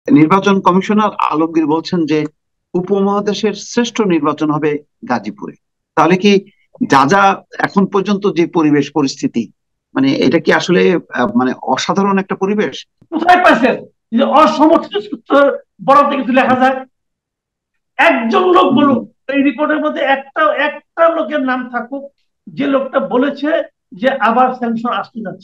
নির্বাচন কমিশনার আলমগীর বলছেন যে উপমহাদেশের শ্রেষ্ঠ নির্বাচন হবে গাজীপুরে। তাহলে কি যা যা এখন পর্যন্ত যে পরিবেশ পরিস্থিতি, মানে এটা কি আসলে মানে অসাধারণ একটা পরিবেশ? কোথায় পাইছেন যে অসমর্থিত সূত্র বরাদ্দে কিছু লেখা যায়? একজন লোক হুম। বলুক, এই রিপোর্টের মধ্যে একটা একটা লোকের নাম থাকুক যে লোকটা বলেছে যে আবার স্যাংশন আসতে যাচ্ছে।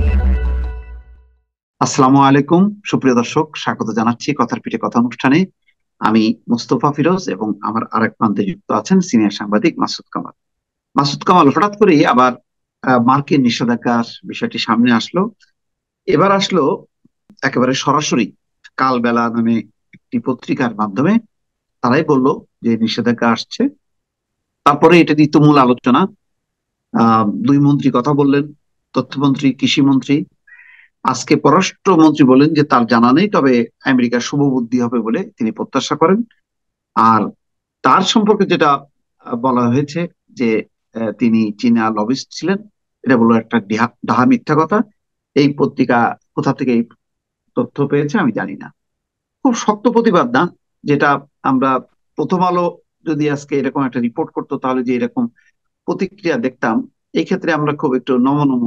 আসসালামু আলাইকুম, সুপ্রিয় দর্শক, স্বাগত জানাচ্ছি কথার পিঠে কথা অনুষ্ঠানে। আমি মোস্তফা ফিরোজ এবং আমার আরেক প্রান্তে যুক্ত আছেন সিনিয়র সাংবাদিক মাসুদ কামাল। মাসুদ কামাল, হঠাৎ করেই আবার মার্কিন নিষেধাজ্ঞার বিষয়টি সামনে আসলো। এবার আসলো একেবারে সরাসরি কালবেলা নামে একটি পত্রিকার মাধ্যমে। তারাই বলল যে নিষেধাজ্ঞা আসছে। তারপরে এটা নিয়ে তুমুল আলোচনা। দুই মন্ত্রী কথা বললেন, তথ্যমন্ত্রী, কৃষিমন্ত্রী। আজকে পররাষ্ট্রমন্ত্রী বলেন যে তার জানা নেই, তবে আমেরিকার শুভ বুদ্ধি হবে বলে তিনি প্রত্যাশা করেন। আর তার সম্পর্কে যেটা বলা হয়েছে যে তিনি চীনা লবিস্ট ছিলেন, এটা বললো একটা ডাহা মিথ্যা কথা। এই পত্রিকা কোথা থেকে এই তথ্য পেয়েছে আমি জানি না। খুব শক্ত প্রতিবাদ না? যেটা আমরা প্রথম আলো যদি আজকে এরকম একটা রিপোর্ট করতো তাহলে যে এরকম প্রতিক্রিয়া দেখতাম। এই ক্ষেত্রে আমরা খুব একটু নম নম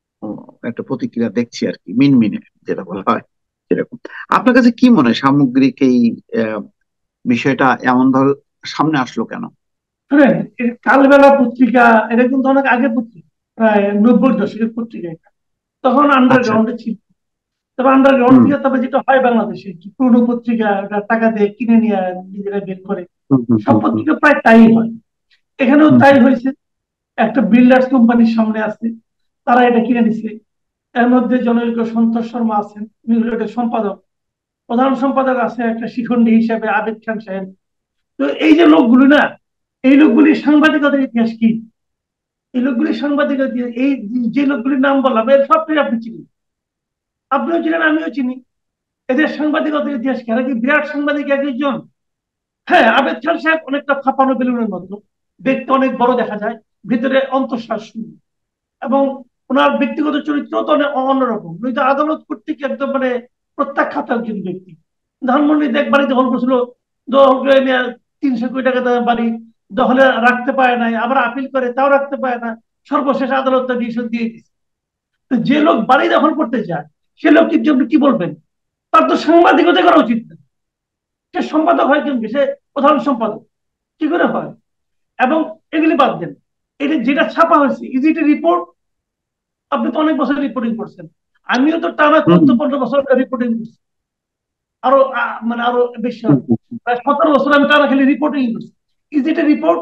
একটা প্রতিক্রিয়া দেখছি আর কি, মিনমিনে যেটা বলা হয় সেরকম। আপনার কাছে কি মনে হয় সামগ্রিক এই আহ, বিষয়টা এমন ভাবে সামনে আসলো কেন? শুনেন, কালবেলা পত্রিকা এটা কিন্তু অনেক আগের পত্রিকা, প্রায় 90-এর দশকের পত্রিকা এটা। তখন আচ্ছা। আন্ডারগ্রাউন্ডে ছিল। তবে আন্ডারগ্রাউন্ড হুম থেকে তবে যেটা হয় বাংলাদেশে, কি পুরোনো পত্রিকা ওটা টাকা দিয়ে কিনে নিয়ে নিজেরা বের করে, হুম হুম সব হুম হুম পত্রিকা প্রায় তাই হয়। এখানেও হুম তাই হয়েছে। একটা বিল্ডার্স কোম্পানির সামনে আছে, তারা এটা কিনে নিছে। এর মধ্যে জনৈক সন্তোষ শর্মা আছেন, উনি হলো এটা সম্পাদক। প্রধান সম্পাদক আছে একটা শিখণ্ডী হিসেবে আবেদ খান সাহেব। তো এই যে লোকগুলি না, এই লোকগুলি সাংবাদিকতার ইতিহাস কি? এই লোকগুলি সাংবাদিকতা এই যে লোকগুলির নাম বললাম এর সবটাই আপনি চিনেন, আপনিও চিনেন, আমিও চিনি। এদের সাংবাদিকতার ইতিহাস কি? এরা কি বিরাট সাংবাদিক এক একজন? হ্যাঁ, আবেদ খান সাহেব অনেকটা ফাঁপানো বেলুনের মতো, দেখতে অনেক বড় দেখা যায়, ভিতরে অন্তঃশ্বাস শূন্য। এবং ওনার ব্যক্তিগত চরিত্র তো অনেক অন্যরকম। উনি তো আদালত কর্তৃক একদম মানে প্রত্যাখ্যাত একজন ব্যক্তি। ধানমন্ডি দেখ বাড়ি দখল করছিল, দখল করে নিয়ে 300 কোটি টাকা দামের বাড়ি দখলে রাখতে পারে নাই, আবার আপিল করে তাও রাখতে পারে না। সর্বশেষ আদালত তার ডিসিশন দিয়ে দিচ্ছে। তো যে লোক বাড়ি দখল করতে চায় সে লোকটির জন্য কি বলবেন? তার তো সাংবাদিকতা করা উচিত না। সে সম্পাদক হয় কেমন? সে প্রধান সম্পাদক কি করে হয়? এবং এগুলি বাদ দেন, এটা যেটা ছাপা হয়েছে ইজ ইট রিপোর্ট? আপনি তো অনেক বছর রিপোর্টিং করছেন, আমিও তো টানা হুম 14-15 বছর রিপোর্টিং করছি। আরো মানে আরো বেশি হুম হবে। হুম হুম। প্রায় 17 বছর আমি টানা খালি রিপোর্টিং করছি। Is it report?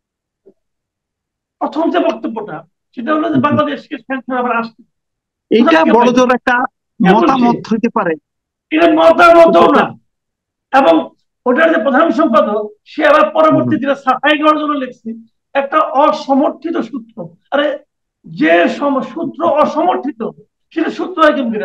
প্রথম যে বক্তব্যটা, সেটা হলো যে হুম হুম। বাংলাদেশকে স্যাংশন আবার আসছে। কোথা এইটা থেকে বড় পাইল? জোর একটা কে বলছে? মতামত হইতে পারে, এটা মতার মতো কিন্তু এটা। না। এবং ওটার যে প্রধান সম্পাদক, সে আবার হুম হুম। পরবর্তী দিনে সাফাই গাওয়ার জন্য লিখছে একটা অসমর্থিত সূত্র। আরে, যে সূত্র অসমর্থিত, সেটা সূত্র হয় কেমন?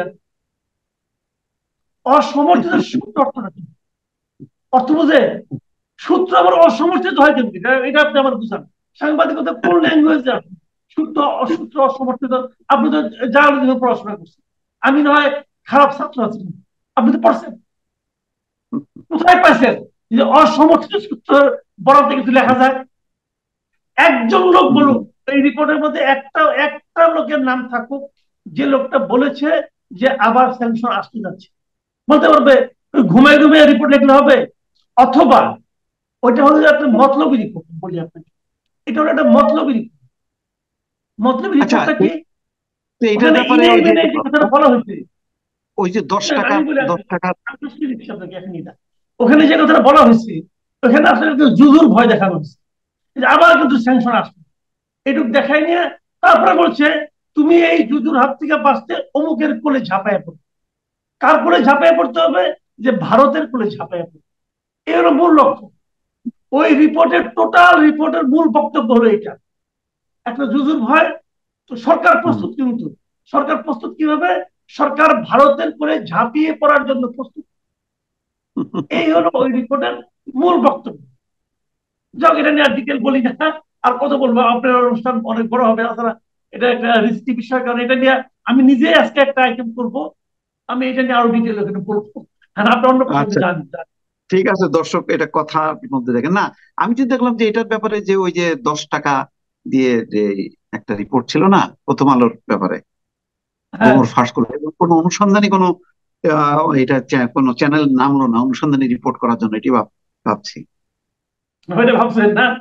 অসমর্থিত সূত্র অর্থটা কি? অর্থ বুঝে? সূত্র আবার অসমর্থিত হয় কেমন? এটা আপনি আমার বুঝান। সাংবাদিকতা কোন ল্যাঙ্গুয়েজে আছে? সূত্র অসূত্র অসমর্থিত। আপনি তো জার্নালিজমে পড়াশোনা করছেন, আমি না হয় খারাপ ছাত্র আছি, আপনি তো পড়ছেন। কোথায় পাইছেন যে অসমর্থিত সূত্র বরাদ্দে কিছু লেখা যায়? একজন লোক হুম হুম। বলুক, এই রিপোর্টের মধ্যে একটা একটা লোকের নাম থাকুক যে লোকটা বলেছে যে আবার স্যাংশন আসতে যাচ্ছে। বলতে পারবে? ওই ঘুমায় ঘুমিয়ে রিপোর্ট লিখলে হবে? অথবা ওইটা হলো একটা মতলবী রিপোর্ট বলি আপনাকে। এটা হলো একটা মতলবী রিপোর্ট। মতলবী আচ্ছা, রিপোর্টটা কি? তো এইটার ওখানে ব্যাপারে ইনে ওই যে মিনে যে কথাটা বলা হয়েছে, ওই যে দশ টাকা, আমি বলি 10 টাকা। আমি বুঝিয়ে দিচ্ছি আপনাকে এখনই না। ওখানে যে কথাটা বলা হয়েছে, ওখানে আসলে একটু জুজুর ভয় দেখানো হয়েছে যে আবার কিন্তু স্যাংশন আসবে। এটুক দেখাই নিয়ে তারপরে বলছে তুমি এই জুজুর হাত থেকে বাঁচতে অমুকের কোলে ঝাঁপায় পড়ো। কার কোলে ঝাঁপায় পড়তে হবে? যে ভারতের কোলে ঝাঁপায় পড়ো। এই হলো মূল লক্ষ্য। ওই রিপোর্টের টোটাল রিপোর্টের মূল বক্তব্য হলো এটা, একটা জুজুর ভয়। তো সরকার হুম। প্রস্তুত, কিন্তু সরকার প্রস্তুত কিভাবে? সরকার ভারতের করে ঝাঁপিয়ে পড়ার জন্য প্রস্তুত। এই হলো ওই রিপোর্টের মূল বক্তব্য। যাক, এটা নিয়ে আর ডিটেল বলি না। আর কত বলবো, আপনার অনুষ্ঠান অনেক বড় হবে। আসলে এটা একটা রিস্কি বিষয়, কারণ এটা নিয়ে আমি নিজে আজকে একটা আইটেম করব। আমি এটা নিয়ে আরো ডিটেল ওখানে বলবো। আর আপনি অন্য প্রসঙ্গে আচ্ছা, যান। ঠিক আছে দর্শক, এটা কথার মধ্যে দেখেন না। আমি তো দেখলাম যে এটার ব্যাপারে যে ওই যে 10 টাকা দিয়ে যে একটা রিপোর্ট ছিল না প্রথম আলোর ব্যাপারে, হ্যাঁ, গোবর ফাঁস করলো, এবং কোনো অনুসন্ধানী কোনো এটা কোনো চ্যানেল নামলো না অনুসন্ধানী রিপোর্ট করার জন্য, এটি ভাবছি। ওইটা ভাবছেন না?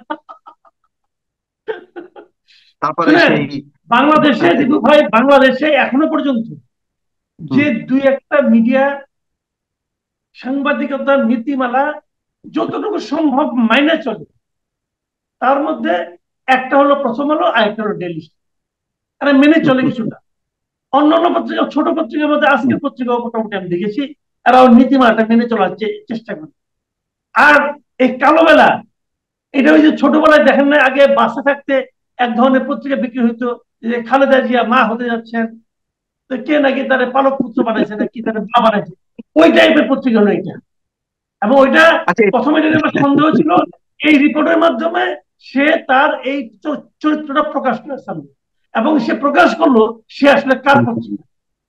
তারপরে শুনেন, সেই বাংলাদেশে দীপু ভাই, বাংলাদেশে এখনো পর্যন্ত হুম, যে দুই একটা মিডিয়া সাংবাদিকতার নীতিমালা যতটুকু সম্ভব মাইনে চলে, তার মধ্যে একটা হলো প্রথম আলো আর একটা হলো ডেইলি স্টার। তারা মেনে চলে কিছুটা। অন্যান্য পত্রিকা, ছোট পত্রিকার মধ্যে হুম, আজকের পত্রিকা মোটামুটি আমি দেখেছি এরাও নীতিমালাটা মেনে চলার চেষ্টা করে। আর এই কালো বেলা, এটা ওই যে ছোটবেলায় দেখেন না, আগে বাসে থাকতে এক ধরনের পত্রিকা বিক্রি হইতো, যে খালেদা জিয়া মা হতে যাচ্ছেন, তো কে নাকি তার পালক পুত্র বানাইছে নাকি তার মা বানাইছে, ওই টাইপের পত্রিকা হলো এটা। এবং ওইটা আচ্ছা প্রথমে এটা আমার সন্দেহ ছিল, এই রিপোর্টের মাধ্যমে সে তার এই চরিত্রটা প্রকাশ করার সামনে, এবং সে প্রকাশ করলো সে আসলে কার পত্রিকা।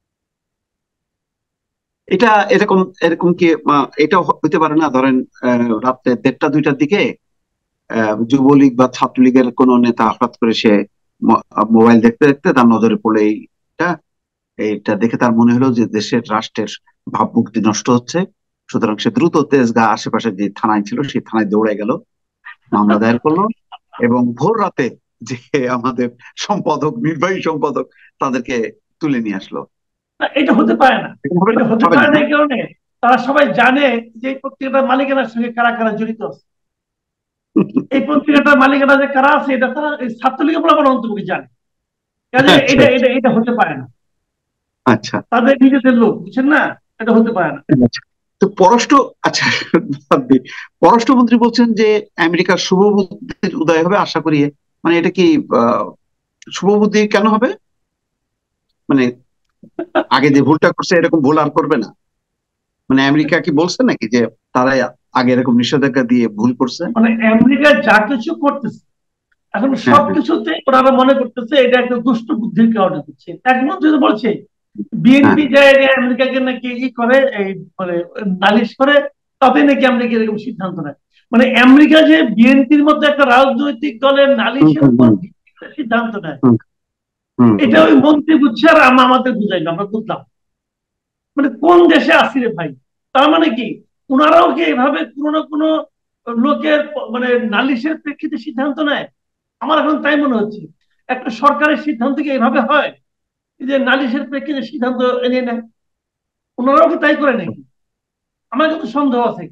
এটা এরকম এরকম কি এটা হইতে পারে না, ধরেন রাত্রে 1:30 2টার দিকে যুবলীগ বা ছাত্রলীগের কোন নেতা হঠাৎ করে সে মোবাইল দেখতে দেখতে তার নজরে পড়ে এইটা এইটা দেখে তার মনে হলো যে দেশের রাষ্ট্রের ভাবমূর্তি নষ্ট হচ্ছে, সুতরাং সে দ্রুত তেজগাঁ আশেপাশে যে থানায় ছিল সেই থানায় দৌড়ে গেল, মামলা দায়ের করলো, এবং ভোর রাতে যে আমাদের সম্পাদক, নির্বাহী সম্পাদক, তাদেরকে তুলে নিয়ে আসলো। না, এটা হতে পারে না। এরকম হবে না? এটা হতে হবে না পারে না না? এই কারণে তারা সবাই জানে যে এই পত্রিকাটার মালিকানার সঙ্গে কারা কারা জড়িত আছে। এই পত্রিকাটার মালিকানা যে কারা আছে এটা তারা এই ছাত্রলীগের বলে আমার অন্তর্ভুক্তি জানে। কাজে আচ্ছা এটা আচ্ছা এটা এটা হতে পারে না। আচ্ছা তাদের নিজেদের লোক, বুঝছেন না? এটা হতে পারে না। আচ্ছা। তো পররাষ্ট্র, আচ্ছা বাদ দিই। পররাষ্ট্রমন্ত্রী বলছেন যে আমেরিকার শুভবুদ্ধির উদয় হবে আশা করি, মানে এটা কি আহ শুভবুদ্ধি কেন হবে? মানে আগে যে ভুলটা করছে এরকম ভুল আর করবে না? মানে আমেরিকা কি বলছে নাকি যে তারা আগে এরকম নিষেধাজ্ঞা দিয়ে ভুল করছে? মানে আমেরিকা যা কিছু করতেছে এখন হ্যাঁ হ্যাঁ সবকিছুতে ওনারা মনে করতেছে এটা একটা দুষ্ট বুদ্ধির কারণে হচ্ছে। একমন্ত্রী তো বলছে হ্যাঁ বিএনপি যায় আমেরিকাকে নাকি ই করে, এই মানে নালিশ করে, তাতে নাকি আমেরিকা এরকম সিদ্ধান্ত নেয়। মানে আমেরিকা যে বিএনপির মধ্যে একটা রাজনৈতিক দলের হুম নালিশের হুম উপর হুম ভিত্তি করে সিদ্ধান্ত নেয়, হুম হুম এটা হুম। ওই মন্ত্রী বুঝছে আর আমাদের বুঝাইলো, আমরা বুঝলাম। মানে কোন দেশে আসি রে ভাই? তার মানে কি ওনারাও কি এভাবে কোনো না কোনো লোকের মানে নালিশের প্রেক্ষিতে সিদ্ধান্ত নেয়? আমার এখন তাই মনে হচ্ছে একটা সরকারের সিদ্ধান্ত কি এভাবে হয়, যে নালিশের প্রেক্ষিতে সিদ্ধান্ত এনে নেয়? ওনারাও কি তাই করে নাকি? আমার কিন্তু সন্দেহ আছে।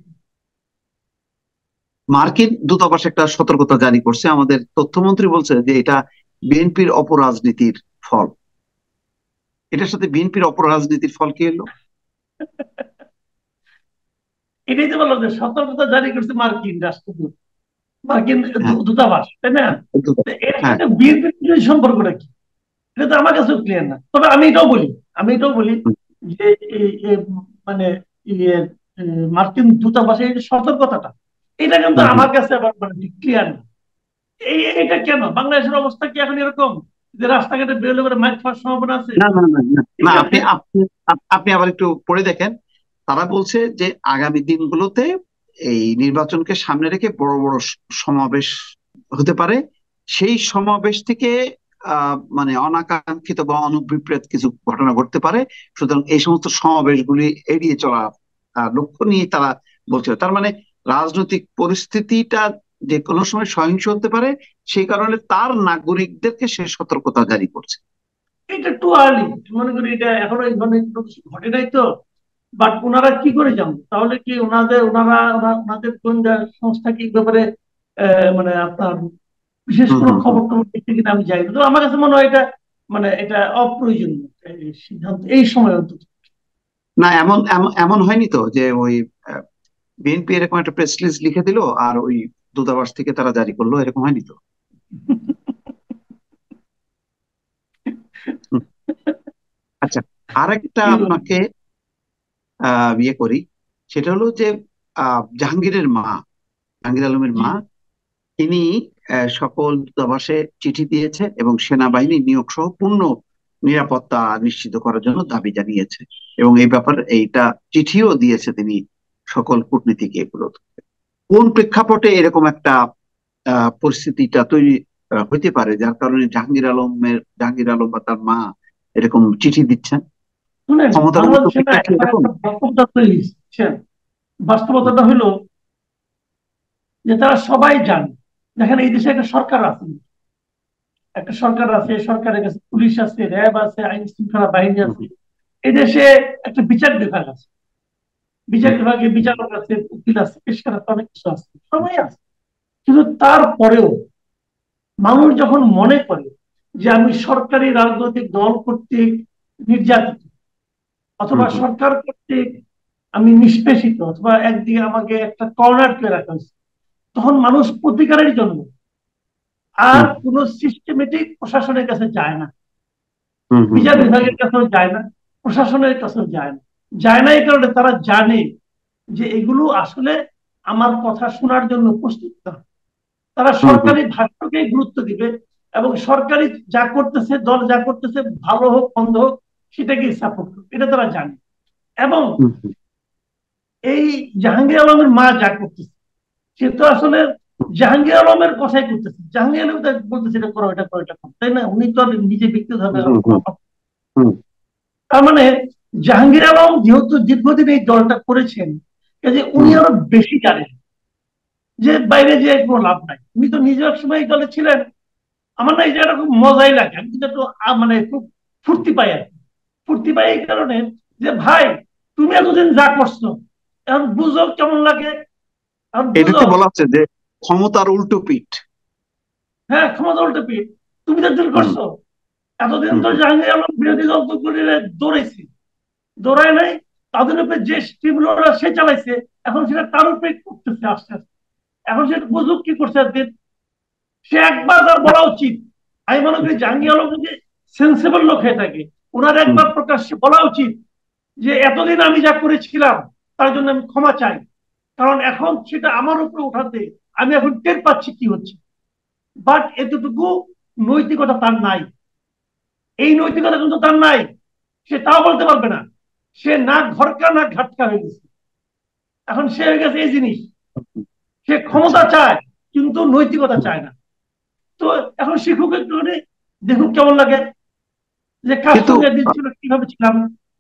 মার্কিন দূতাবাস একটা সতর্কতা জারি করছে, আমাদের তথ্যমন্ত্রী বলছে যে এটা বিএনপির অপরাজনীতির ফল। এটার সাথে বিএনপির অপরাজনীতির ফল কি হলো? এটাই তো বললাম যে সতর্কতা জারি করছে মার্কিন রাষ্ট্রদূত, মার্কিন হ্যাঁ দূতাবাস, তাই না? তো এর হ্যাঁ সাথে বিএনপির সম্পর্কটা কি? এটা তো আমার কাছেও ক্লিয়ার না। তবে আমি এটাও বলি হুম, যে মানে ইয়ে, মার্কিন দূতাবাসের এই যে সতর্কতাটা, এটা কিন্তু হুম, হুম। আমার কাছে আবার মানে ক্লিয়ার না। এটা কেন বাংলাদেশের অবস্থা কি এখন এরকম যে রাস্তাঘাটে বেরোলে করে মাইক খাওয়ার সম্ভাবনা আছে? না না না না না, ঠিক আপনি আছে। আপনি আপনি আবার একটু পড়ে দেখেন। তারা বলছে যে আগামী দিনগুলোতে এই নির্বাচনকে সামনে রেখে বড় বড় সমাবেশ হতে পারে, সেই সমাবেশ থেকে মানে অনাকাঙ্ক্ষিত বা অনভিপ্রেত কিছু ঘটনা ঘটতে পারে, সুতরাং এই সমস্ত সমাবেশগুলি এড়িয়ে চলা লক্ষ্য নিয়ে তারা বলছে। তার মানে রাজনৈতিক পরিস্থিতিটা যে কোনো সময় সহিংস হতে পারে, সেই কারণে তার নাগরিকদেরকে সে সতর্কতা জারি করছে। এটা টু আর্লি, মনে করি এটা এখনো এই ধরনের কোনো কিছু ঘটে নাই তো। বাট ওনারা কি করে জানবো? তাহলে কি ওনাদের গোয়েন্দা সংস্থা কি এই ব্যাপারে মানে আপনার বিশেষ হুম কোনো হুম হুম। খবর টবর দেখতে কিনা আমি যাই না। তো আমার কাছে মনে হয় এটা মানে এটা অপ্রয়োজনীয় এই সিদ্ধান্ত এই সময় অন্তত। না, এমন এমন এমন হয়নি তো যে ওই বিএনপি এরকম একটা প্রেস রিলিজ লিখে দিল আর ওই দূতাবাস থেকে তারা জারি করলো, এরকম হয়নি তো? হুম। আচ্ছা, আরেকটা কি বলবো? আপনাকে ইয়ে করি, সেটা হলো যে জাহাঙ্গীরের মা, জাহাঙ্গীর আলমের জি। মা, তিনি সকল দূতাবাসে চিঠি দিয়েছে এবং সেনাবাহিনী নিয়োগ সহ পূর্ণ নিরাপত্তা নিশ্চিত করার জন্য দাবি জানিয়েছে, এবং এই ব্যাপারে এইটা চিঠিও দিয়েছে তিনি সকল কূটনীতিক এগুলো। কোন প্রেক্ষাপটে এরকম একটা পরিস্থিতিটা তৈরি হইতে পারে যার কারণে জাহাঙ্গীর আলম বা তার মা এরকম চিঠি দিচ্ছেন? শুনেন, ক্ষমতার উল্টো বাংলাদেশে না পিঠটা কি এখন এরকম? একটা বাস্তবতা তৈরি হচ্ছে। বাস্তবতাটা হলো যে তারা সবাই জানে, দেখেন এই দেশে একটা সরকার আছে, একটা সরকার আছে, এই সরকারের কাছে পুলিশ আছে, র্যাব আছে, আইন শৃঙ্খলা বাহিনী হুম, আছে। এই দেশে একটা বিচার বিভাগ আছে, বিচার হুম, বিভাগে বিচারক আছে, উকিল আছে, পেশকার আছে, অনেক কিছু আছে, সবাই আছে। কিন্তু তারপরেও মানুষ যখন মনে করে যে আমি সরকারি রাজনৈতিক দল কর্তৃক নির্যাতিত, হুম, অথবা হুম, সরকার কর্তৃক আমি নিষ্পেষিত, অথবা একদিকে আমাকে একটা কর্নার করে রাখা হয়েছে, তখন মানুষ প্রতিকারের জন্য আর হুম, কোন সিস্টেমেটিক প্রশাসনের কাছে যায় না, হুম, হুম, বিচার হুম, বিভাগের কাছেও যায় না, প্রশাসনের কাছেও যায় না। যায় না এই কারণে তারা জানে যে এগুলো আসলে আমার কথা শোনার জন্য প্রস্তুত না। তারা হুম, হুম, সরকারি ভাষ্যকে গুরুত্ব দিবে, এবং সরকারি যা করতেছে, দল যা করতেছে, ভালো হোক মন্দ হোক, সেটাকে সাপোর্ট করবে, এটা তারা জানে। এবং হুম, হুম, এই জাহাঙ্গীর আলমের মা যা করতেছে, সে তো আসলে জাহাঙ্গীর আলমের কথাই করতেছে, জাহাঙ্গীর আলম তাকে বলতেছে এটা করো, এটা করো, এটা করো, তাই না? উনি তো আর নিজে ব্যক্তিগতভাবে হুম, হুম, হুম, তার মানে জাহাঙ্গীর আলম যেহেতু দীর্ঘদিন এই দলটা করেছেন, কাজে উনি হুম, আরো বেশি জানেন যে বাইরে যে কোনো লাভ নাই। উনি তো নিজে এক সময় এই দলে ছিলেন। আমার না এই জায়গাটা খুব মজাই লাগে, আমি কিন্তু একটু মানে খুব ফুর্তি পাই আর কি। ফুর্তি পাই এই কারণে যে ভাই, তুমি এতদিন যা করছো, এখন বুঝো কেমন লাগে, এখন বুঝো। এটাতে বলা হচ্ছে যে ক্ষমতার উল্টো পিঠ। হ্যাঁ, ক্ষমতা উল্টে পিঠ তুমি তো দূর হুম, করছো। এতদিন হুম, তো জাহাঙ্গীর আলম বিরোধী দল তো করে দৌড়াইছি, দৌড়ায় নাই, তাদের উপরে যে স্টিমুলার সে চালাইছে, এখন সেটা তার উপরে করতেছে আস্তে আস্তে। এখন সেটা বুঝুক কি করছে একদিন, সে একবার তার বলা উচিত। আমি মনে করি জাহাঙ্গীর আলম যদি সেন্সিবল লোক হয়ে থাকে, ওনার হুম, একবার প্রকাশ্যে বলা উচিত যে এতদিন আমি যা করেছিলাম তার জন্য আমি ক্ষমা চাই, কারণ এখন সেটা আমার উপরে উঠাতে আমি এখন টের পাচ্ছি কি হচ্ছে। বাট এতটুকু নৈতিকতা তার নাই, এই নৈতিকতা কিন্তু তার নাই। সে তাও বলতে পারবে না, সে না ঘরকা না ঘাটকা হয়ে গেছে। এখন সে হয়ে গেছে এই জিনিস, সে আচ্ছা। ক্ষমতা চায় কিন্তু নৈতিকতা চায় না। তো এখন শিখুক একটুখানি, দেখুক কেমন লাগে, যে কাজ কিন্তু সঙ্গে একদিন ছিল কিভাবে ছিলাম।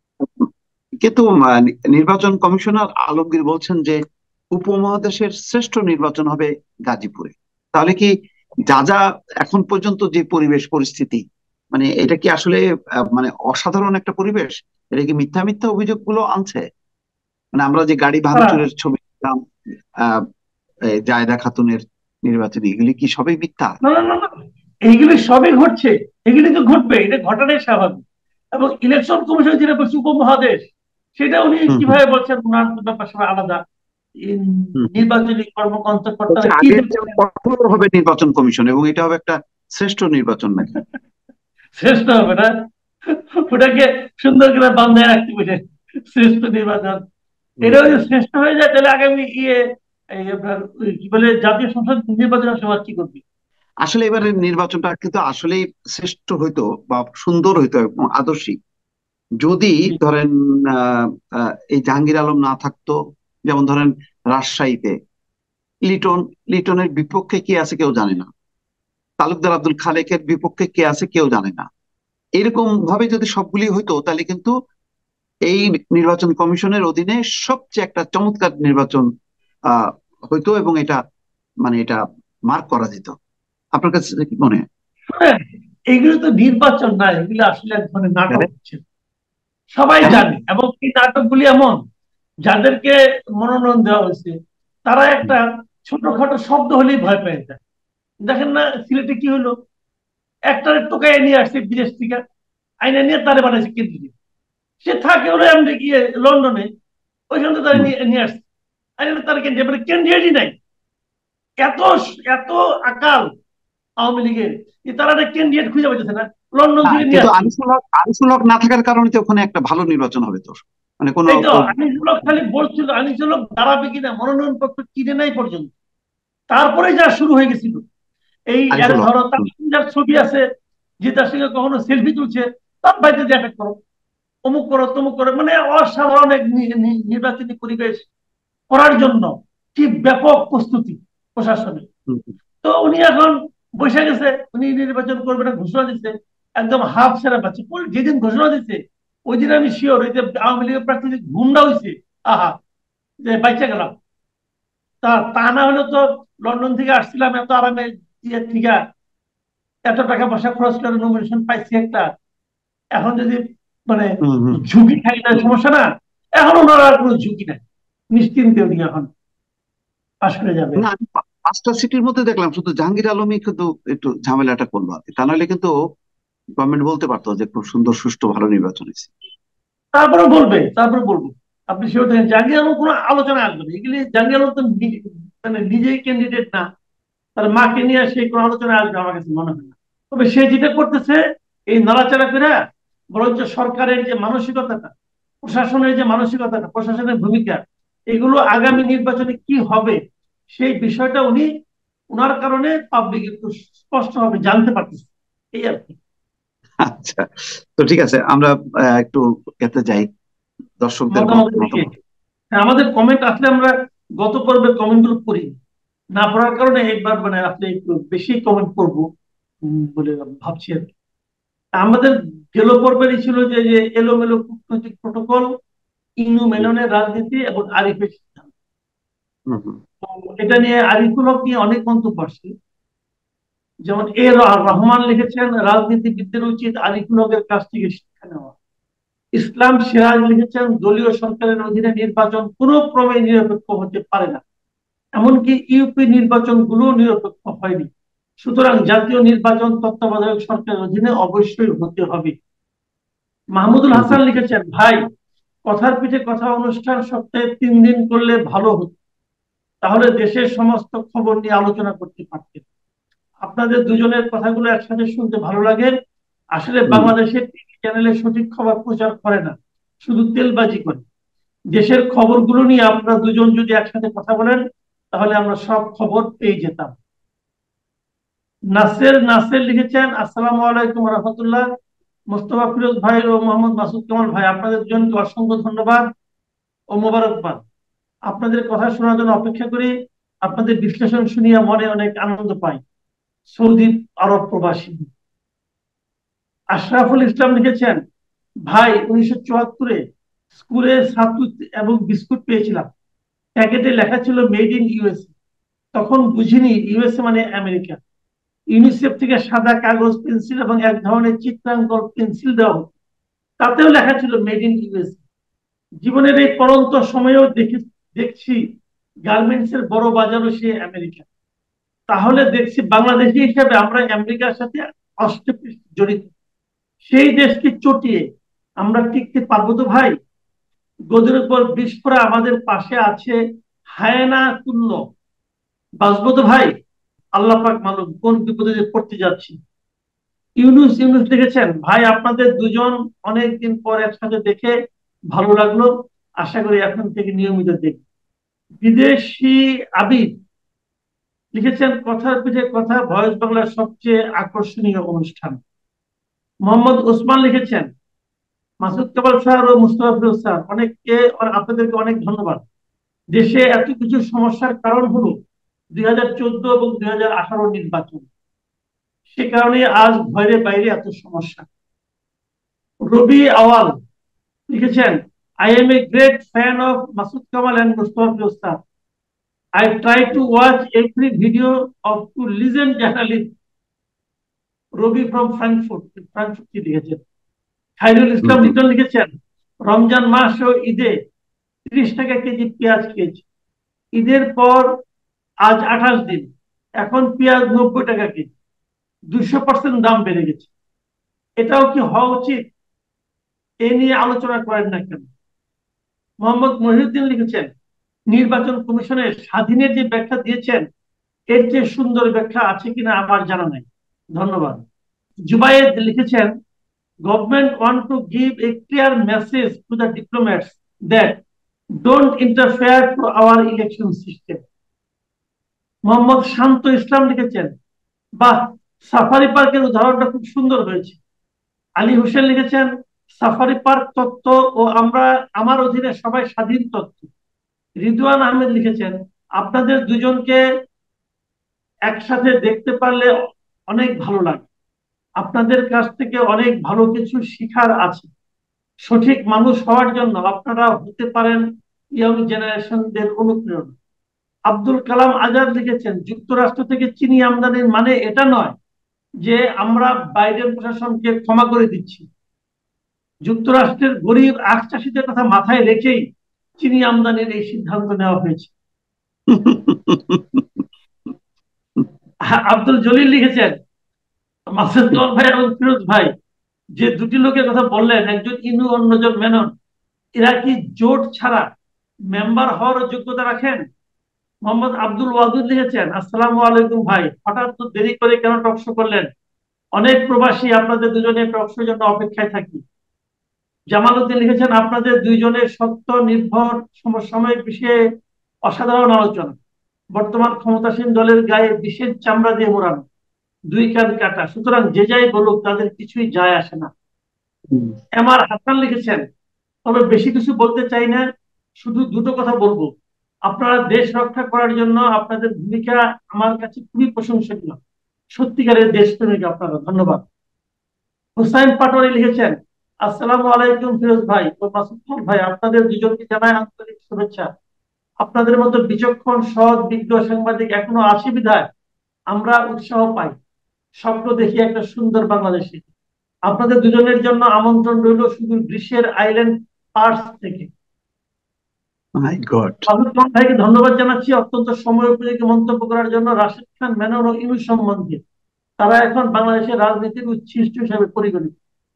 কিন্তু নির্বাচন কমিশনার আলমগীর বলছেন যে উপমহাদেশের শ্রেষ্ঠ নির্বাচন হবে গাজীপুরে। তাহলে কি যা যা এখন পর্যন্ত যে পরিবেশ পরিস্থিতি, মানে এটা কি আসলে মানে অসাধারণ একটা পরিবেশ? এটা কি মিথ্যা মিথ্যা অভিযোগগুলো আনছে? মানে আমরা যে গাড়ি তারা ভাঙচুরের ছবি দেখলাম, আহ জায়দা খাতুনের নির্বাচনী, এগুলি কি সবই মিথ্যা? না, না, না, না, এইগুলি সবই ঘটছে, এগুলি তো ঘটবে, এটা ঘটাটাই স্বাভাবিক। এবং ইলেকশন কমিশন যেটা বলছে উপমহাদেশ, সেটা উনি হুম, হুম, কিভাবে বলছেন, ওনার ব্যাপার সবাই আলাদা। হুম, হুম। নির্বাচনী বলছে কর্মকর্তারা কি আগের চেয়ে দেখছেন, কঠোর হবে নির্বাচন কমিশন, এবং এটা হবে একটা শ্রেষ্ঠ নির্বাচন নাকি? শ্রেষ্ঠ হবে না, ওটাকে সুন্দর করে বান্ধায় রাখতে বলে শ্রেষ্ঠ নির্বাচন। হুম, এটা যদি হুম। শ্রেষ্ঠ হয়ে যায়, তাহলে আগামী এই আপনার কি বলে জাতীয় সংসদ নির্বাচনের সময় কি করবে? আসলে এবারের নির্বাচনটা কিন্তু আসলেই শ্রেষ্ঠ হইতো বা সুন্দর হইতো এবং আদর্শিক, যদি জি। ধরেন আহ এই জাহাঙ্গীর আলম না থাকতো। যেমন ধরেন রাজশাহীতে লিটন, লিটনের বিপক্ষে কে আছে কেউ জানে না। তালুকদার আব্দুল খালেকের বিপক্ষে কে আছে কেউ জানে না। এরকম ভাবে যদি সবগুলি হইতো তাহলে কিন্তু এই নির্বাচন কমিশনের অধীনে সবচেয়ে একটা চমৎকার নির্বাচন আহ হইতো, এবং এটা মানে এটা মার্ক করা যেত। আপনার কাছে কি মনে হয়? হ্যাঁ, এগুলো তো নির্বাচন না, এগুলো আসলে এক ধরনের নাটক হ্যাঁ, হচ্ছে, সবাই হ্যাঁ, জানে। এবং এই নাটকগুলি এমন, যাদেরকে মনোনয়ন দেওয়া হয়েছে, তারা একটা ছোটখাটো শব্দ হলেই ভয় পেয়ে যায়। দেখেন না সিলেটে কি হলো, একটা টোকাই নিয়ে আসছে বিদেশ থেকে, আইনা নিয়ে তারে বানাইছে কেন্দ্রীয়। সে থাকে হলো আমেরিকা লন্ডনে, ওইখান থেকে তারা হুম। নিয়ে আসছে, আইনা তার কেন্দ্রীয়, মানে কেন্দ্রীয়ই নাই। এত এত আকাল আওয়ামী লীগের যে তারা একটা ক্যান্ডিডেট খুঁজে পাইতেছে না, লন্ডন হ্যাঁ, থেকে নিয়ে কিন্তু আসছে। আনিসুল হক না থাকার কারণে তো ওখানে একটা ভালো নির্বাচন হবে তো, মানে কোনো এই তো আনিসুল হক খালি বলছিল আনিসুল হক দাঁড়াবে কিনা, মনোনয়ন পত্র কিনে নাই পর্যন্ত, তারপরে যা শুরু হয়ে গেছিল। এই আনিসুল হক। ধরো তার সঙ্গে যার ছবি আছে, যে তার সঙ্গে কখনো সেলফি তুলছে, তার বাইরে যে অ্যাটাক করো, অমুক করো তমুক করো, মানে অসাধারণ এক নির্বাচনী পরিবেশ করার জন্য কি ব্যাপক প্রস্তুতি প্রশাসনের। হুম, তো উনি এখন বসে গেছে, উনি নির্বাচন করবেন না ঘোষণা দিচ্ছে, একদম হাফ ছেড়ে পাচ্ছে। যেদিন ঘোষণা দিচ্ছে ওই দিন আমি শিওর ওই যে আওয়ামী লীগের প্রার্থী যে ঘুমটা হয়েছে, আহা, যে বাইচা গেলাম। তা তা না হলে তো লন্ডন থেকে আসছিলাম এত আরামে, ইয়ে থেকে এত টাকা পয়সা খরচ করে নমিনেশন পাইছি একটা, এখন যদি মানে হুম, হুম। ঝুঁকি খাই না সমস্যা না। এখন ওনার আর কোনো ঝুঁকি নাই, নিশ্চিন্তে উনি এখন পাশ করে যাবে। না, আমি পাঁচটা সিটির মধ্যে দেখলাম শুধু জাহাঙ্গীর আলমই কিন্তু একটু ঝামেলাটা করলো আর কি। তা নাহলে কিন্তু গভর্নমেন্ট বলতে পারতো যে খুব সুন্দর সুষ্ঠু ভালো নির্বাচন হয়েছে। তারপরে বলবে, তারপরে বলবো। আপনি শিওর থাকেন জাহাঙ্গীর আলম কোনো আলোচনা আসবে না এগুলি। জাহাঙ্গীর আলম তো মানে নিজেই ক্যান্ডিডেট না, তার মাকে নিয়ে সেই কোনো আলোচনা আসবে আমার কাছে মনে হয় না। তবে সে যেটা করতেছে এই নাড়াচাড়া করে, বরঞ্চ সরকারের যে মানসিকতাটা, প্রশাসনের যে মানসিকতাটা, প্রশাসনের ভূমিকা, এগুলো আগামী নির্বাচনে কি হবে সেই বিষয়টা উনি উনার কারণে পাবলিক একটু স্পষ্টভাবে জানতে পারতেছে, এই আর কি। আচ্ছা, তো ঠিক আছে, আমরা একটু এতে যাই, দর্শকদের মতামত দিকে মতামত। হ্যাঁ, আমাদের কমেন্ট আসলে আমরা গত পর্বের কমেন্ট গুলো পড়ি না, পড়ার কারণে একবার মানে আসলে একটু বেশি কমেন্ট করবো বলে ভাবছি আর কি। আমাদের গেল পর্বেরই ছিল যে যে এলোমেলো কূটনৈতিক প্রটোকল, ইনু হুম, মেননের রাজনীতি এবং আরিফের সিদ্ধান্ত। হুম, হুম, তো এটা নিয়ে আরিফুল হক নিয়ে অনেক মন্তব্য আসছে। যেমন রহমান লিখেছেন, রাজনীতিবিদদের উচিত আরিফুল হকের কাছ থেকে শিক্ষা নেওয়া। ইসলাম সিরাজ লিখেছেন, দলীয় সরকারের অধীনে নির্বাচন কোনো ক্রমে নিরপেক্ষ হতে পারে না, এমনকি ইউপি নির্বাচন গুলো নিরপেক্ষ হয়নি। সুতরাং জাতীয় নির্বাচন তত্ত্বাবধায়ক সরকারের অধীনে অবশ্যই হতে হবে। মাহমুদুল হুম, হাসান হুম। লিখেছেন, ভাই, কথার পিঠে কথা অনুষ্ঠান সপ্তাহে 3 দিন করলে ভালো হতো, তাহলে দেশের সমস্ত খবর নিয়ে আলোচনা করতে পারতেন। আপনাদের দুজনের কথাগুলো একসাথে শুনতে ভালো লাগে। আসলে হুম। বাংলাদেশের টিভি চ্যানেলে সঠিক খবর প্রচার করে না, শুধু তেলবাজি করে। দেশের খবরগুলো নিয়ে আপনারা দুজন যদি একসাথে কথা বলেন তাহলে আমরা সব খবর পেয়ে যেতাম। নাসের নাসের লিখেছেন, আসসালামু আলাইকুম রহমতুল্লাহ। মোস্তফা ফিরোজ ভাই ও মোহাম্মদ মাসুদ কামাল ভাই, আপনাদের দুজনকে অসংখ্য ধন্যবাদ ও মোবারকবাদ। আপনাদের কথা শোনার জন্য অপেক্ষা করি, আপনাদের বিশ্লেষণ শুনিয়া মনে অনেক আনন্দ পাই। সৌদি আরব প্রবাসী। আশরাফুল ইসলাম লিখেছেন, ভাই, 1974-এ স্কুলে ছাতু এবং বিস্কুট পেয়েছিলাম, প্যাকেটে লেখা ছিল মেড ইন ইউএসএ। তখন বুঝিনি ইউএসএ মানে আমেরিকা। ইউনিসেফ থেকে সাদা কাগজ, পেন্সিল এবং এক ধরনের চিত্রাঙ্কন পেন্সিল দেওয়া হতো, তাতেও লেখা ছিল মেড ইন ইউএসএ। জীবনের এই পরন্ত সময়েও দেখছি গার্মেন্টস এর বড় বাজারও সে আমেরিকা। তাহলে দেখছি বাংলাদেশি হিসাবে আমরা আমেরিকার সাথে অষ্টপৃষ্ঠ জড়িত। সেই দেশকে চটিয়ে আমরা টিকতে পারবো তো ভাই? গদির উপর বিস্ফোরা আমাদের পাশে আছে হায়না তুল্য, বাঁচবো তো ভাই? আল্লাহ পাক মালুম কোন বিপদে যে পড়তে যাচ্ছি। ইউনুস ইউনুস লিখেছেন, ভাই, আপনাদের দুজন অনেকদিন পর একসাথে দেখে ভালো লাগলো, আশা করি এখন থেকে নিয়মিত দেখব। বিদেশি আবিদ লিখেছেন, কথার পিঠে কথা, ভয়েস বাংলার সবচেয়ে আকর্ষণীয় অনুষ্ঠান। মোহাম্মদ ওসমান লিখেছেন, মাসুদ কামাল স্যার ও মুস্তফা ফিরোজ স্যার, আপনাদেরকে অনেক ধন্যবাদ। দেশে এত কিছু সমস্যার কারণ হলো 2014 এবং 2018 নির্বাচন, সে কারণে আজ ঘরে বাইরে এত সমস্যা। রবি আওয়াল লিখেছেন, I am a great fan of Masud Kamal and Mustafa Firoz sir. I try to watch every video of two legend journalists. Rabi from Frankfurt, Frankfurt কি লিখেছেন। খাইরুল হুম, ইসলাম হুম। লিটন লিখেছেন, রমজান মাস ও ঈদে 30 টাকা কেজি পেঁয়াজ খেয়েছি। ঈদের পর আজ 28 দিন, এখন পেঁয়াজ 90 টাকা কেজি, 200% দাম বেড়ে গেছে। এটাও কি হওয়া উচিত? এ নিয়ে আলোচনা করেন না কেন? মোহাম্মদ মহিউদ্দিন লিখেছেন, নির্বাচন কমিশনের স্বাধীনের যে ব্যাখ্যা দিয়েছেন এর চেয়ে সুন্দর ব্যাখ্যা আছে কিনা আমার জানা নাই, ধন্যবাদ। জুবায়েদ লিখেছেন, government want to give a clear message to the diplomats that don't interfere to our election system. Mohammad Shanto Islam লিখেছেন, বাহ, সাফারি পার্কের উদাহরণটা খুব সুন্দর হয়েছে। আলী হোসেন লিখেছেন সাফারি পার্ক তত্ত্ব ও আমার অধীনে সবাই স্বাধীন তত্ত্ব। রিদওয়ান আহমেদ লিখেছেন আপনাদের দুজনকে একসাথে দেখতে পারলে অনেক ভালো লাগে, আপনাদের কাছ থেকে অনেক ভালো কিছু শিখার আছে। সঠিক মানুষ হওয়ার জন্য আপনারা হতে পারেন ইয়ং জেনারেশনদের অনুপ্রেরণা। আব্দুল কালাম আজাদ লিখেছেন যুক্তরাষ্ট্র থেকে চিনি আমদানির মানে এটা নয় যে আমরা বাইডেন প্রশাসনকে ক্ষমা করে দিচ্ছি। যুক্তরাষ্ট্রের গরিব আখ চাষীদের কথা মাথায় রেখেই চিনি আমদানির এই সিদ্ধান্ত নেওয়া হয়েছে। আব্দুল জলিল লিখেছেন মাসুদ জল ভাই এবং ফিরোজ ভাই যে দুটি লোকের কথা বললেন, একজন ইনু অন্যজন মেনন, এরা কি জোট ছাড়া মেম্বার হওয়ার যোগ্যতা রাখেন? মোহাম্মদ আব্দুল ওয়াদুদ লিখেছেন আসসালামু আলাইকুম ভাই, হঠাৎ তো দেরি করে কেন টকশো করলেন? অনেক প্রবাসী আপনাদের দুজনের টকশোর জন্য অপেক্ষায় থাকি। জামাল উদ্দিন লিখেছেন আপনাদের দুইজনের সত্য নির্ভর সমসাময়িক বিষয়ে অসাধারণ আলোচনা, বর্তমান ক্ষমতাসীন দলের গায়ে বিশেষ চামড়া দিয়ে মোড়ানো, দুই কান কাটা, সুতরাং যে যাই বলুক তাদের কিছুই যায় আসে না। এম আর হাসান লিখেছেন তবে বেশি কিছু বলতে চাই না, শুধু দুটো কথা বলবো, আপনারা দেশ রক্ষা করার জন্য আপনাদের ভূমিকা আমার কাছে খুবই প্রশংসনীয়, সত্যিকারের দেশপ্রেমিক আপনারা, ধন্যবাদ। হুসাইন পাটোয়ারি লিখেছেন আসসালামু আলাইকুম ফিরোজ ভাই ও মাসুদ ভাই, আপনাদের দুজনকে জানাই আন্তরিক শুভেচ্ছা। আপনাদের মতো বিচক্ষণ সৎ বিজ্ঞ সাংবাদিক এখনো আছে বিধায় আমরা উৎসাহ পাই, স্বপ্ন দেখি একটা সুন্দর বাংলাদেশে। আপনাদের দুজনের জন্য আমন্ত্রণ রইল শুধু গ্রিসের আইল্যান্ড পার্স থেকে। মাই গড। মাহমুদ খান ভাইকে ধন্যবাদ জানাচ্ছি অত্যন্ত সময় উপযোগী মন্তব্য করার জন্য রাশেদ খান মেনন ও ইউনূস সম্বন্ধে। তারা এখন বাংলাদেশের রাজনীতির উচ্ছিষ্ট হিসেবে পরিগণিত।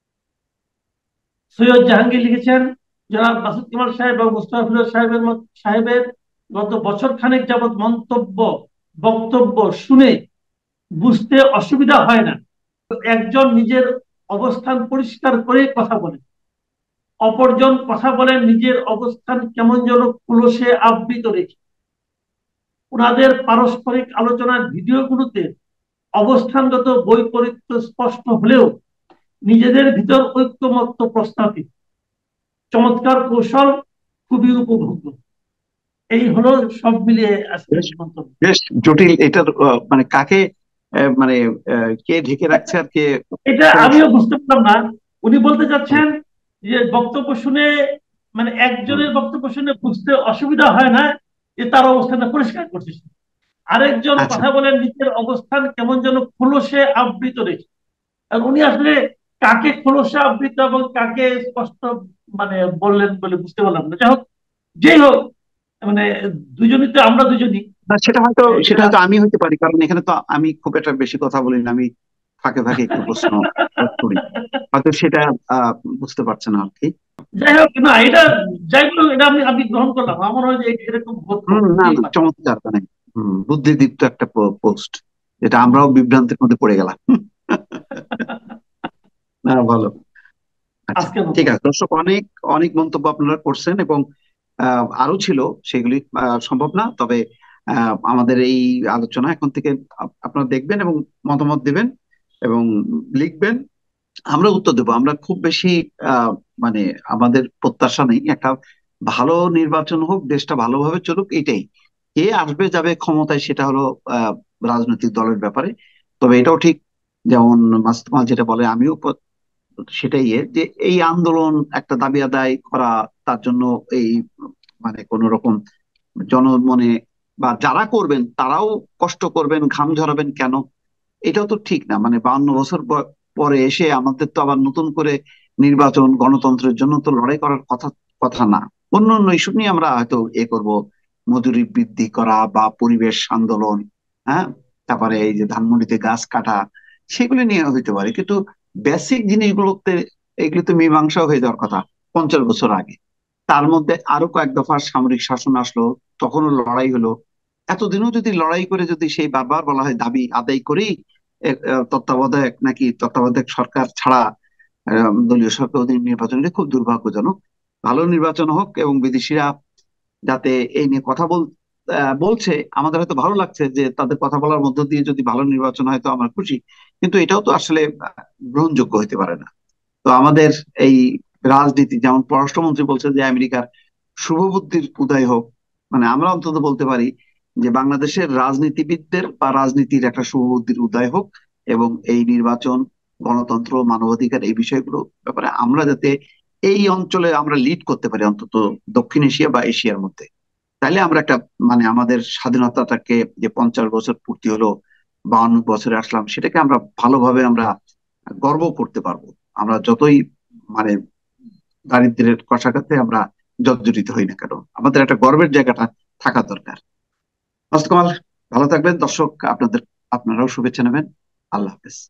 সৈয়দ জাহাঙ্গীর লিখেছেন জনাব মাসুদ কামাল সাহেব এবং মুস্তাফা ফিরোজ সাহেবের গত বছর খানেক যাবৎ বক্তব্য শুনে বুঝতে অসুবিধা হয় না, একজন নিজের অবস্থান পরিষ্কার করে কথা বলে, অপরজন কথা বলেন নিজের অবস্থান কেমন যেন কুলসে আবৃত রেখে। ওনাদের পারস্পরিক আলোচনার ভিডিওগুলোতে অবস্থানগত বৈপরীত্য স্পষ্ট হলেও নিজেদের ভিতর ঐক্যমত্য প্রস্তাবিত, চমৎকার কৌশল, খুবই উপভোগ্য। এই হলো সব মিলিয়ে আজকের মন্তব্য। বেশ জটিল এটার মানে কাকে মানে কে ঢেকে রাখছে আর কে, এটা আমিও বুঝতে পারলাম না। উনি বলতে চাচ্ছেন যে বক্তব্য শুনে মানে একজনের বক্তব্য শুনে বুঝতে অসুবিধা হয় না যে তার অবস্থানটা পরিষ্কার করতেছে, আরেকজন আচ্ছা কথা বলেন নিজের অবস্থান কেমন যেন খোলসে আবৃত রেখে। আর উনি আসলে কাকে খোলসে আবৃত এবং কাকে স্পষ্ট মানে বললেন বলে বুঝতে পারলাম না। যাই হোক, যেই হোক, মানে দুজনই তো আমরা দুজনই না, সেটা এটা। হয়তো আমি হইতে পারি, কারণ এখানে তো আমি খুব একটা বেশি কথা বলি না, আমি ফাঁকে ফাঁকে একটু প্রশ্ন করি, হয়তো সেটা বুঝতে পারছে না আর কি। যাই হোক, না এটা যাই বলুক, এটা আমি আমি গ্রহণ করলাম, আমার হয় যে এরকম না হতেই না, পারে। চমৎকার, মানে বুদ্ধিদীপ্ত একটা পোস্ট, যেটা আমরাও বিভ্রান্তির মধ্যে পড়ে গেলাম। না, ভালো। আচ্ছা, আজকের মতো ঠিক আছে দর্শক, অনেক অনেক মন্তব্য আপনারা করছেন এবং আরো ছিল, সেগুলি সম্ভব না, তবে আমাদের এই আলোচনা এখন থেকে আপনারা দেখবেন এবং মতামত দিবেন এবং লিখবেন, আমরা উত্তর দেবো। আমরা খুব বেশি আহ মানে আমাদের প্রত্যাশা নেই, একটা ভালো নির্বাচন হোক, দেশটা ভালোভাবে চলুক, এটাই। কে আসবে যাবে ক্ষমতায় সেটা হলো রাজনৈতিক দলের ব্যাপারে। তবে এটাও ঠিক, যেমন মাসুদ কামাল যেটা বলে, আমিও সেটাই, যে এই আন্দোলন একটা দাবি আদায় করা, তার জন্য এই মানে কোন রকম জনমনে বা যারা করবেন তারাও কষ্ট করবেন, ঘাম ঝরাবেন কেন, এটাও তো ঠিক না। মানে 52 বছর পরে এসে আমাদের তো আবার নতুন করে নির্বাচন, গণতন্ত্রের জন্য তো লড়াই করার কথা কথা না। অন্য অন্য ইস্যু নিয়ে আমরা হয়তো করব, মজুরি বৃদ্ধি করা বা পরিবেশ আন্দোলন, হ্যাঁ, তারপরে এই যে ধানমন্ডিতে গাছ কাটা, সেগুলো নিয়ে হইতে পারে, কিন্তু বেসিক জিনিসগুলোতে এগুলো তো মীমাংসা হয়ে যাওয়ার কথা 50 বছর আগে। তার মধ্যে আরো কয়েক দফা সামরিক শাসন আসলো, তখনও লড়াই হলো। এতদিনও যদি লড়াই করে যদি সেই বারবার বলা হয় দাবি আদায় করেই তত্ত্বাবধায়ক সরকার ছাড়া দলীয় সরকার অধীন নির্বাচন, এটা খুব দুর্ভাগ্যজনক। ভালো নির্বাচন হোক এবং বিদেশিরা যাতে এই নিয়ে কথা বলছে, আমাদের হয়তো ভালো লাগছে যে তাদের কথা বলার মধ্য দিয়ে যদি ভালো নির্বাচন হয় তো আমরা খুশি, কিন্তু এটাও তো আসলে গ্রহণযোগ্য হতে পারে না। তো আমাদের এই রাজনীতি, যেমন পররাষ্ট্রমন্ত্রী বলছে যে আমেরিকার শুভবুদ্ধির উদয় হোক, মানে আমরা অন্তত বলতে পারি যে বাংলাদেশের রাজনীতিবিদদের বা রাজনীতির একটা শুভবুদ্ধির উদয় হোক, এবং এই নির্বাচন, গণতন্ত্র, মানবাধিকার, এই বিষয়গুলো ব্যাপারে আমরা যাতে এই অঞ্চলে আমরা লিড করতে পারি, অন্তত দক্ষিণ এশিয়া বা এশিয়ার মধ্যে। তাইলে আমরা একটা, মানে আমাদের স্বাধীনতাটাকে, যে 50 বছর পূর্তি হলো, 52 বছরে আসলাম, সেটাকে আমরা ভালোভাবে আমরা গর্ব করতে পারবো। আমরা যতই, মানে দারিদ্র্যের কষাঘাতে আমরা জর্জরিত হই না কেন, আমাদের একটা গর্বের জায়গাটা থাকা দরকার। মাসুদ কামাল, ভালো থাকবেন। দর্শক আপনারাও শুভেচ্ছা নেবেন। আল্লাহ হাফেজ।